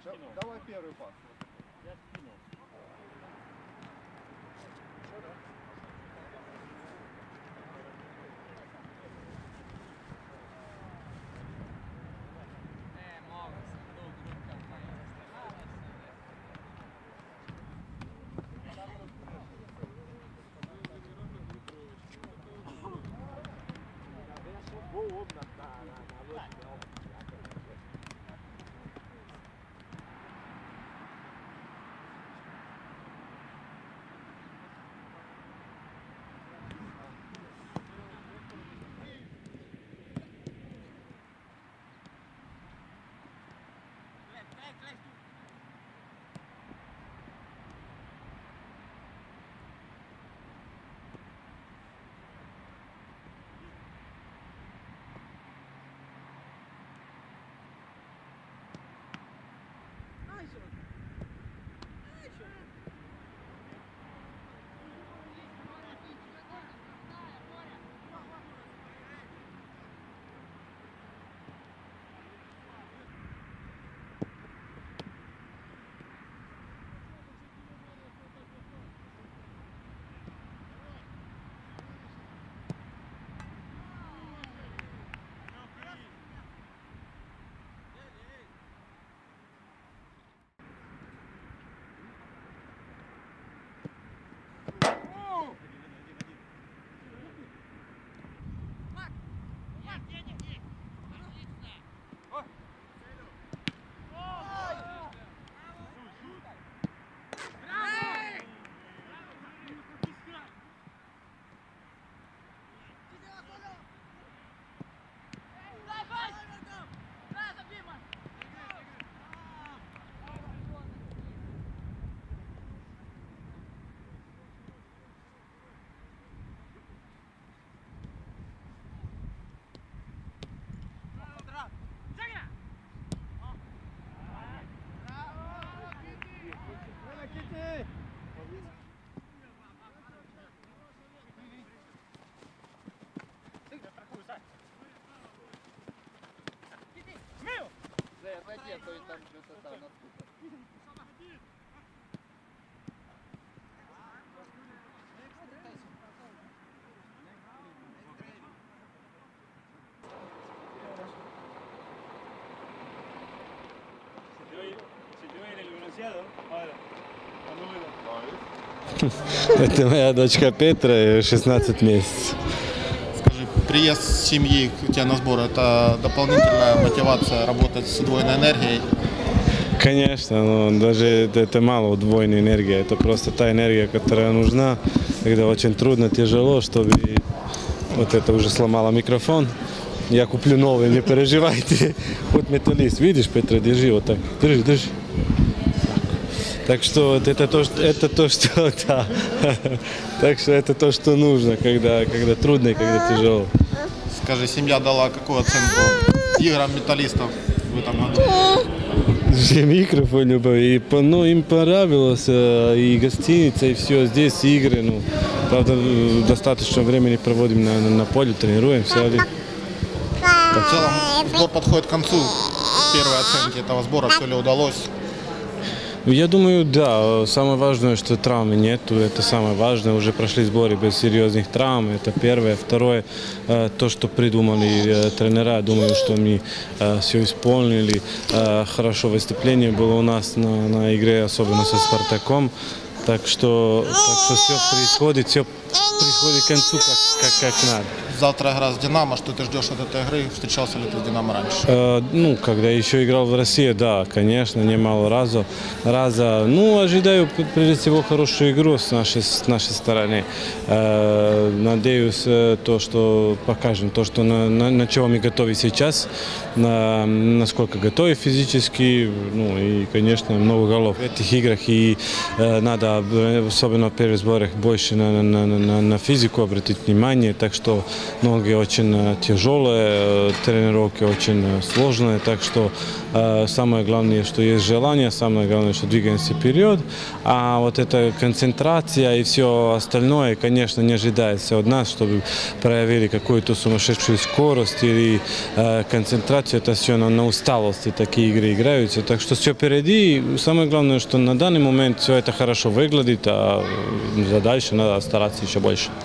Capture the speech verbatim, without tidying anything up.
Давай первый пас. Я скинул. Это моя дочка Петра, шестнадцать месяцев. Скажи, приезд семьи у тебя на сбор – это дополнительная мотивация работать с удвоенной энергией? Конечно, но даже это мало удвоенной энергии. Это просто та энергия, которая нужна, когда очень трудно, тяжело, чтобы вот это уже сломало микрофон. Я куплю новый, не переживайте. Вот металлист, видишь, Петра, держи вот так, держи, держи. Так что вот это то, что, это то, что, да. Так что это то, что нужно, когда, когда трудно и когда тяжело. Скажи, семья дала какую оценку играм металлистов в этом году? Всем игры, и, ну, им понравилось, и гостиница, и все, здесь игры, ну, правда, достаточно времени проводим на, на, на поле, тренируемся. В целом, сбор подходит к концу. Первые оценки этого сбора, все ли удалось? Я думаю, да. Самое важное, что травмы нету. Это самое важное. Уже прошли сборы без серьезных травм. Это первое. Второе, то, что придумали тренера. Думаю, что мы все исполнили. Хорошо выступление было у нас на, на игре, особенно со Спартаком. Так что, так что все происходит, все приходит к концу, как, как, как надо. Завтра игра с «Динамо». Что ты ждешь от этой игры? Встречался ли ты с «Динамо» раньше? Э, ну, когда еще играл в России, да, конечно, немало раза. раза. Ну, ожидаю, прежде всего, хорошую игру с нашей, с нашей стороны. Э, надеюсь, то, что покажем, то, что на, на, на чего мы готовы сейчас, на, насколько готовы физически, ну, и, конечно, много голов в этих играх. И э, надо, особенно в первых сборах, больше на, на, на, на, на физику. физику обратить внимание, так что ноги очень тяжелые, тренировки очень сложные, так что э, самое главное, что есть желание, самое главное, что двигаемся вперед, а вот эта концентрация и все остальное, конечно, не ожидается от нас, чтобы проявили какую-то сумасшедшую скорость или э, концентрацию, это все на, на усталости такие игры играются, так что все впереди, самое главное, что на данный момент все это хорошо выглядит, а за дальше надо стараться еще больше.